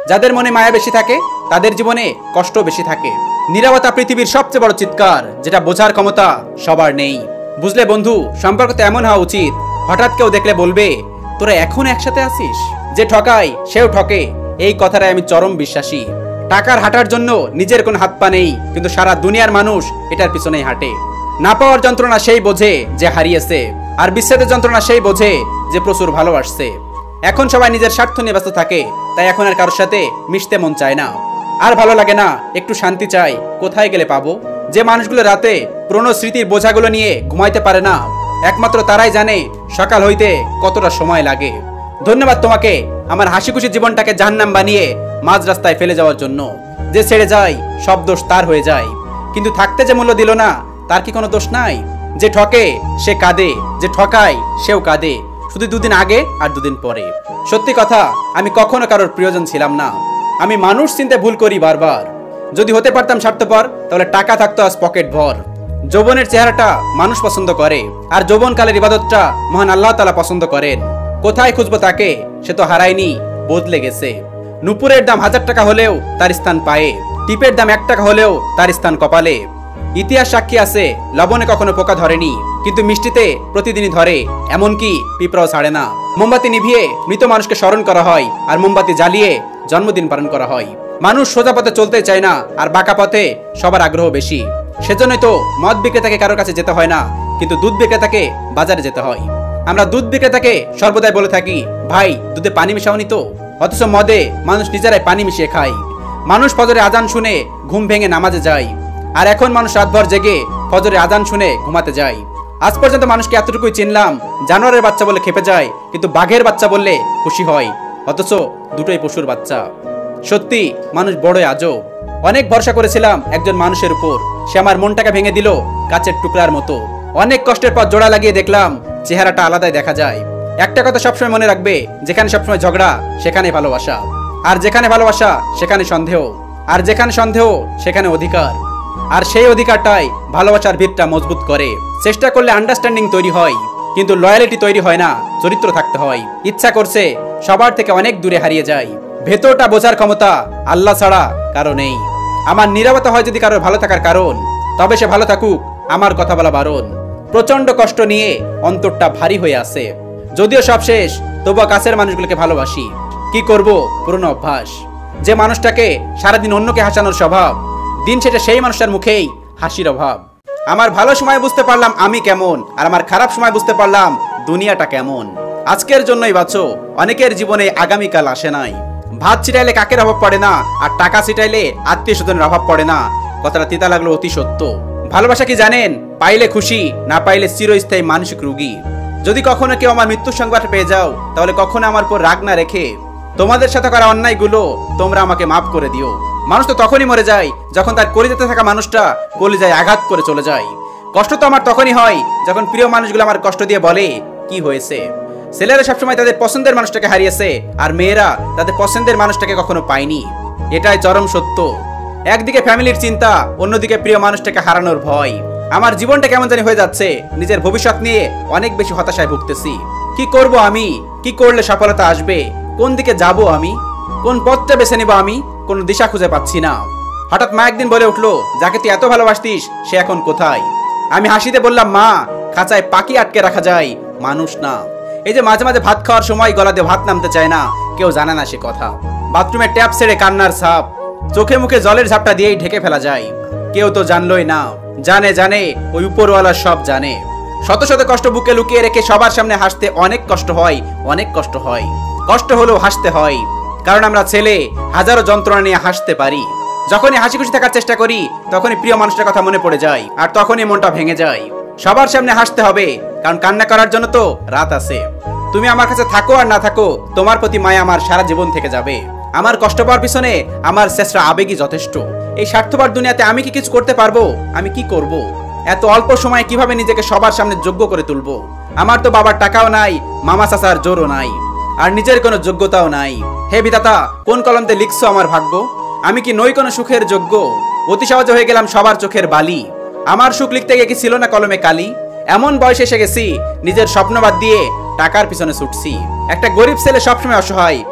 যাদের মনে মায়া বেশি থাকে তাদের জীবনে কষ্ট বেশি থাকে। নীরবতা পৃথিবীর সবচেয়ে বড় চিৎকার, যেটা বোঝার ক্ষমতা সবার নেই। বুঝলে বন্ধু, সম্পর্ক তো এমন হওয়া উচিত, হঠাৎ কেউ দেখলে বলবে তোরা এখন একসাথে আছিস। যে ঠকায় সেও ঠকে, এই কথাটাই আমি চরম বিশ্বাসী। টাকার হাঁটার জন্য নিজের কোনো হাত পা নেই, কিন্তু সারা দুনিয়ার মানুষ এটার পিছনেই হাঁটে। না পাওয়ার যন্ত্রণা সেই বোঝে যে হারিয়েছে, আর বিচ্ছেদের যন্ত্রণা সেই বোঝে যে প্রচুর ভালোবাসছে। এখন সবাই নিজের স্বার্থ নিয়ে ব্যস্ত থাকে, তাই এখন আর কারোর সাথে মিশতে মন চায় না, আর ভালো লাগে না, একটু শান্তি চাই। কোথায় গেলে পাবো? যে মানুষগুলো রাতে পুরনো স্মৃতির বোঝাগুলো নিয়ে ঘুমাইতে পারে না, একমাত্র তারাই জানে সকাল হইতে কতটা সময় লাগে। ধন্যবাদ তোমাকে আমার হাসি খুশি জীবনটাকে জাহান্নাম বানিয়ে মাঝ রাস্তায় ফেলে যাওয়ার জন্য। যে ছেড়ে যায় সব দোষ তার হয়ে যায়, কিন্তু থাকতে যে মূল্য দিল না তার কি কোনো দোষ নাই? যে ঠকে সে কাঁদে, যে ঠকায় সেও কাঁদে, শুধু দুদিন আগে আর দুদিন পরে। সত্যি কথা, আমি কখনো কারোর প্রিয়জন ছিলাম না। আমি মানুষ চিনতে ভুল করি বারবার। যদি হতে পারতাম স্বার্থপর, তাহলে টাকা থাকতো আজ পকেট ভর। যৌবনের চেহারাটা মানুষ পছন্দ করে, আর যৌবনকালের ইবাদতটা মহান আল্লাহ তাআলা পছন্দ করেন। কোথায় খুঁজবো তাকে? সে তো হারায়নি, বদলে গেছে। নুপুরের দাম 1000 টাকা হলেও তার স্থান পায়ে, টিপের দাম 1 টাকা হলেও তার স্থান কপালে। ইতিহাস সাক্ষী আছে, লবণে কখনো পোকা ধরেনি, কিন্তু মিষ্টিতে প্রতিদিনই ধরে, এমনকি পিঁপড়াও ছাড়ে না। মোমবাতি নিভিয়ে মৃত মানুষকে স্মরণ করা হয়, আর মোমবাতি জ্বালিয়ে জন্মদিন পালন করা হয়। মানুষ সোজা পথে চলতে চায় না, আর বাঁকা পথে সবার আগ্রহ বেশি। সেজন্যই তো মদ বিক্রেতাকে কারোর কাছে যেতে হয় না, কিন্তু দুধ বিক্রেতাকে বাজারে যেতে হয়। আমরা দুধ বিক্রেতাকে সর্বদাই বলে থাকি, ভাই দুধে পানি মিশাওনি তো, অথচ মদে মানুষ নিজেরাই পানি মিশিয়ে খায়। মানুষ ফজরে আজান শুনে ঘুম ভেঙে নামাজে যায়, আর এখন মানুষ রাতভর জেগে ফজরে আজান শুনে ঘুমাতে যায়। আজ পর্যন্ত মানুষকে এতটুকুই চিনলাম, জানোয়ারের বাচ্চা বলে খেপে যায়, কিন্তু বাঘের বাচ্চা বললে খুশি হয়, অথচ দুটোই পশুর বাচ্চা। সত্যি মানুষ বড়ই আজব। অনেক ভরসা করেছিলাম একজন মানুষের উপর, সে আমার মনটাকে ভেঙে দিল কাচের টুকরার মতো। অনেক কষ্টের পর জোড়া লাগিয়ে দেখলাম চেহারাটা আলাদাই দেখা যায়। একটা কথা সবসময় মনে রাখবে, যেখানে সবসময় ঝগড়া সেখানে ভালোবাসা, আর যেখানে ভালোবাসা সেখানে সন্দেহ, আর যেখানে সন্দেহ সেখানে অধিকার। আর সেই অধিকারটাই ভালোবাসার ভিতটা মজবুত করে। চেষ্টা করলে আন্ডারস্ট্যান্ডিং তৈরি হয়, কিন্তু লয়ালিটি তৈরি হয় না, চরিত্র থাকতে হয়। ইচ্ছা করছে সবার থেকে অনেক দূরে হারিয়ে যায়, ভেতরটা বোঝার ক্ষমতা আল্লাহ ছাড়া কারো নেই। আমার নীরবতা হয় যদি কারোর ভালো থাকার কারণ, তবে সে ভালো থাকুক, আমার কথা বলা বারণ। প্রচন্ড কষ্ট নিয়ে অন্তরটা ভারী হয়ে আছে, যদিও সব শেষ, তবুও কাছের মানুষগুলোকে ভালোবাসি। কি করব, পুরনো অভ্যাস। যে মানুষটাকে সারাদিন অন্যকে হাসানোর স্বভাব, দিন শেষে সেই মানুষটার মুখেই হাসির অভাব। আমার ভালো সময় বুঝতে পারলাম আমি কেমন, আর আমার খারাপ সময় বুঝতে পারলাম দুনিয়াটা কেমন। আজকের জন্যই বাঁচো, অনেকের জীবনে আগামীকাল আসে নাই। ভাত ছিটাইলে কাকের অভাব পড়ে না, আর টাকা ছিটাইলে আত্মীয় স্বজনের অভাব পড়ে না। কথাটা তিতা লাগলো অতি সত্য। ভালোবাসা কি জানেন? পাইলে খুশি, না পাইলে চিরস্থায়ী মানসিক রোগী। যদি কখনো কেউ আমার মৃত্যুর সংবাদ পেয়ে যাও, তাহলে কখনো আমার উপর রাগ না রেখে তোমাদের সাথে করা অন্যায়গুলো তোমরা আমাকে মাফ করে দিও। মানুষ তো তখনই মরে যায় যখন তার কলিজাতে থাকা মানুষটা কলিজায় আঘাত করে চলে যায়। কষ্ট তো আমার তখনই হয় যখন প্রিয় মানুষগুলো আমার কষ্ট দিয়ে বলে কি হয়েছে। ছেলেরা সবসময় তাদের পছন্দের মানুষটাকে হারিয়েছে, আর মেয়েরা তাদের পছন্দের মানুষটাকে কখনো পায়নি। এটাই চরম সত্য। একদিকে ফ্যামিলির চিন্তা, অন্যদিকে প্রিয় মানুষটাকে হারানোর ভয়। আমার জীবনটা কেমন জানি হয়ে যাচ্ছে, নিজের ভবিষ্যৎ নিয়ে অনেক বেশি হতাশায় ভুগতেছি। কি করব আমি? কি করলে সফলতা আসবে? কোন দিকে যাব আমি? কোন পথটা বেছে নেব আমি? কোনো দিশা খুঁজে পাচ্ছি না। হঠাৎ মা একদিন বলে উঠলো, যাকে তুই এত ভালোবাসতিস সে এখন কোথায়? আমি হাসিতে বললাম, মা, খাঁচায় পাখি আটকে রাখা যায়, মানুষ না। এই যে মাঝে মাঝে ভাত খাওয়ার সময় গলা দিয়ে ভাত নামতে চায় না, কেউ জানে না সে কথা। বাথরুমে ট্যাপ ছেড়ে কান্নার ছাপ, চোখে মুখে জলের ঝাপটা দিয়েই ঢেকে ফেলা যায়। কেউ তো জানলই না। জানে জানে ওই উপরওয়ালা সব জানে। শত শত কষ্ট বুকে লুকিয়ে রেখে সবার সামনে হাসতে অনেক কষ্ট হয়, অনেক কষ্ট হয়। কষ্ট হলেও হাসতে হয়, কারণ আমরা ছেলে হাজারো যন্ত্রণা নিয়ে হাসতে পারি। যখনই হাসি খুশি থাকার চেষ্টা করি, তখনই প্রিয় মানুষটার কথা মনে পড়ে যায়, আর তখনই মনটা ভেঙে যায়। সবার সামনে হাসতে হবে, কারণ কান্না করার জন্য তো রাত আছে। তুমি আমার কাছে থাকো আর না থাকো, তোমার প্রতি মায়া আমার সারা জীবন থেকে যাবে। আমার কষ্ট পাওয়ার পিছনে আমার শেষরা আবেগই যথেষ্ট। এই স্বার্থপর দুনিয়াতে আমি কি কিছু করতে পারবো? আমি কি করব? এত অল্প সময়ে কিভাবে নিজেকে সবার সামনে যোগ্য করে তুলবো? আমার তো বাবার টাকাও নাই, মামা চাচার জোরও নাই, আর নিজের কোনো যোগ্যতাও নাই। হে বিধাতা, কোন কলমতে লিখছো আমার ভাগ্য? আমি কি নই কোনো সুখের যোগ্য? অতি সহজে হয়ে গেলাম সবার চোখের বালি। আমার সুখ লিখতে গিয়ে কি ছিল না কলমে কালি? এমন বয়সে এসে গেছি, নিজের স্বপ্ন বাদ দিয়ে টাকার পিছনে ছুটছি। একটা গরিব ছেলে সবসময় অসহায়,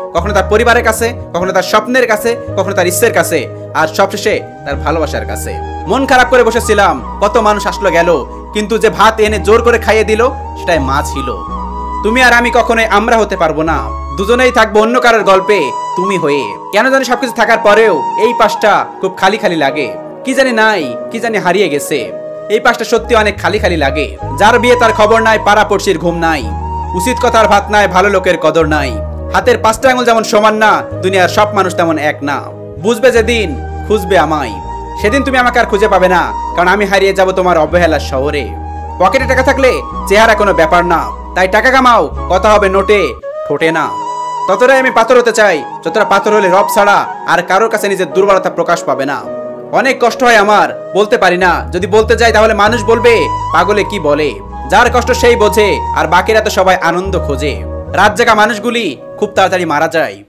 কখনো তার পরিবারের কাছে, কখনো তার স্বপ্নের কাছে, কখনো তার ইচ্ছের কাছে, আর সবশেষে তার ভালোবাসার কাছে। মন খারাপ করে বসেছিলাম, কত মানুষ আসলো গেল, কিন্তু যে ভাত এনে জোর করে খাইয়ে দিল সেটাই মা ছিল। তুমি আর আমি কখনোই আমরা হতে পারবো না, দুজনেই থাকবো অন্য কারোর গল্পে তুমি হয়ে। কেন জানি সবকিছু থাকার পরেও এই পাশটা খুব খালি খালি লাগে, কি জানি নাই, কি জানি হারিয়ে গেছে। এই পাশটা সত্যি অনেক খালি খালি লাগে। যার বিয়ে তার খবর নাই, পাড়া পড়শির ঘুম নাই, উচিত কথার ভাত নাই, ভালো লোকের কদর নাই। হাতের 5টা আঙুল যেমন সমান না, দুনিয়ার সব মানুষ তেমন এক না। বুঝবে যেদিন, খুঁজবে আমায়, সেদিন তুমি আমাকে আর খুঁজে পাবে না, কারণ আমি হারিয়ে যাব তোমার অবহেলার শহরে। পকেটে টাকা থাকলে চেহারা কোনো ব্যাপার না, তাই টাকা কামাও, কথা হবে নোটে, ঠোঁটে না। ততটাই আমি পাথর হতে চাই, যতটা পাথর হলে রব ছাড়া আর কারোর কাছে নিজের দুর্বলতা প্রকাশ পাবে না। অনেক কষ্ট হয় আমার, বলতে পারি না, যদি বলতে যাই তাহলে মানুষ বলবে পাগলে কি বলে। যার কষ্ট সেই বোঝে, আর বাকিরা তো সবাই আনন্দ খোঁজে। রাত জাগা মানুষগুলি খুব তাড়াতাড়ি মারা যায়।